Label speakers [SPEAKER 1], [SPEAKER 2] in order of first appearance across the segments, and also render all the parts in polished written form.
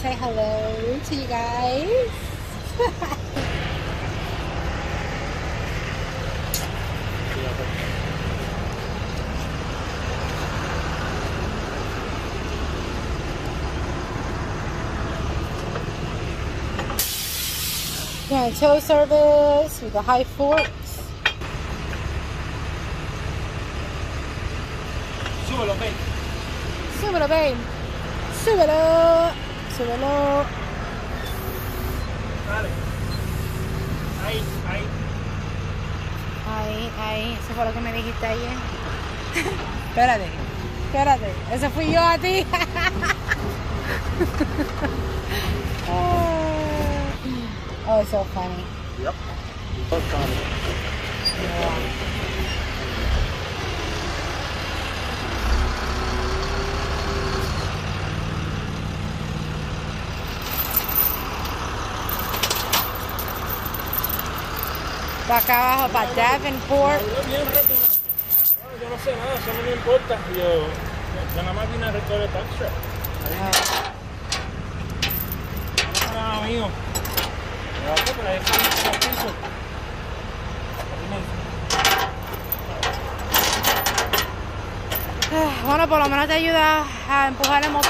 [SPEAKER 1] say hello to you guys. Yeah, tow service with the high forks.
[SPEAKER 2] Súbelo, babe.
[SPEAKER 1] Súbelo, babe. Súbelo. Súbelo.
[SPEAKER 2] Dale. Ahí, ahí.
[SPEAKER 1] Ahí. Eso fue lo que me dijiste ayer. Espérate. Eso fui yo a ti. Oh, it's so funny.
[SPEAKER 2] Yep. Both comedy.
[SPEAKER 1] Para acá abajo, para Davenport.
[SPEAKER 2] Bien rápido. No, yo no sé nada, eso no me importa. Yo la máquina recoge taxa. No, nada mío. Pero ahí está el piso.
[SPEAKER 1] Bueno, por lo menos te ayuda a empujar el motor.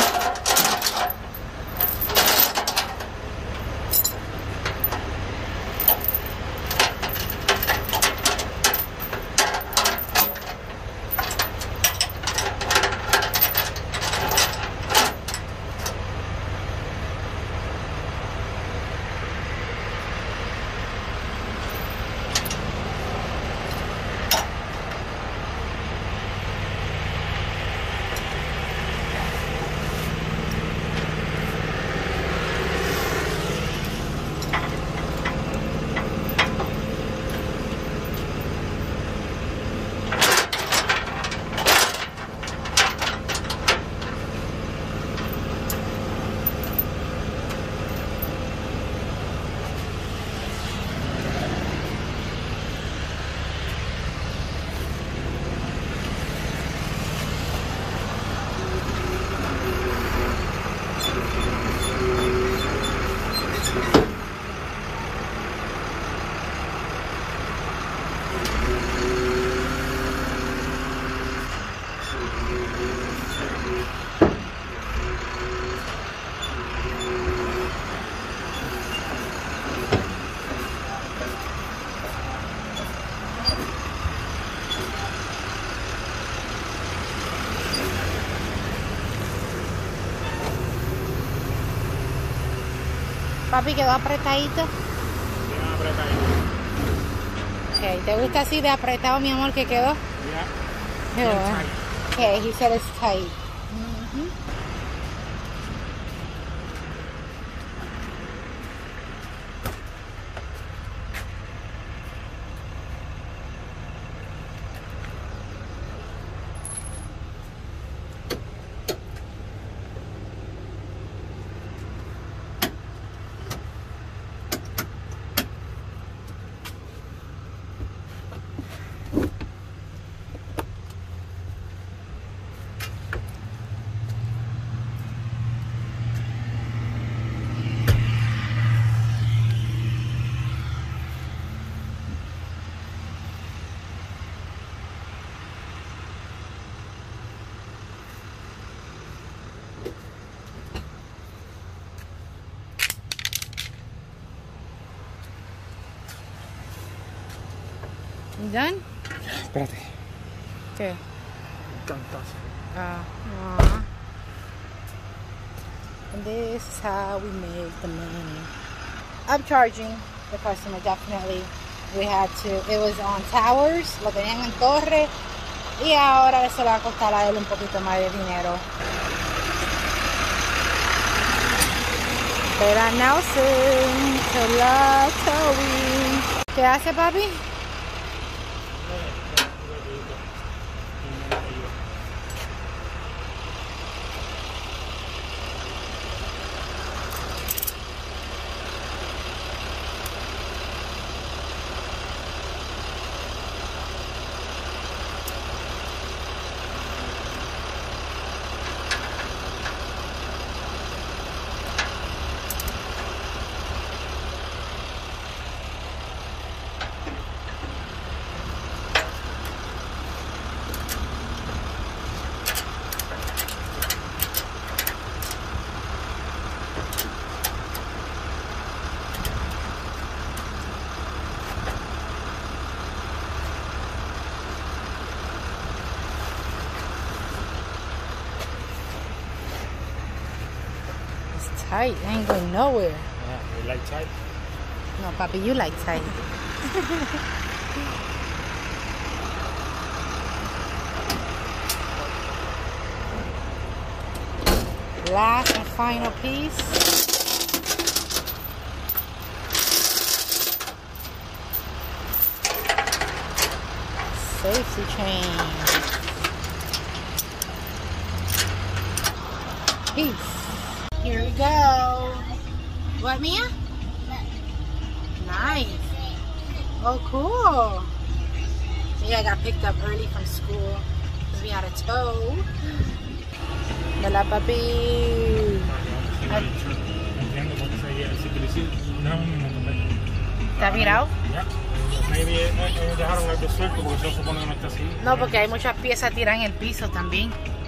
[SPEAKER 1] Papi, quedó apretadito.
[SPEAKER 2] Bien apretadito.
[SPEAKER 1] Okay, ¿te gusta así de apretado, mi amor, que quedó?
[SPEAKER 2] Yeah.
[SPEAKER 1] Qué bueno. Okay, he said it's tight. You done?
[SPEAKER 2] Espérate.
[SPEAKER 1] ¿Qué?
[SPEAKER 2] Cantazo.
[SPEAKER 1] And this is how we make the money. Upcharging the customer, definitely. We had to. It was on towers, lo tenían en torre, y ahora eso le va a costar a él un poquito más de dinero. Vera Nelson, Tela Towing. ¿Qué hace, papi? tight. It ain't going nowhere.
[SPEAKER 2] You like tight?
[SPEAKER 1] No, papi, you like tight. Last and final piece. Safety chain. Peace. Here we go. What, Mia? Nice. Oh, cool. Yeah, I got picked up early from school because we had a tow. Hola, papi. ¿Está virado? No, porque hay muchas piezas tiradas en el piso también.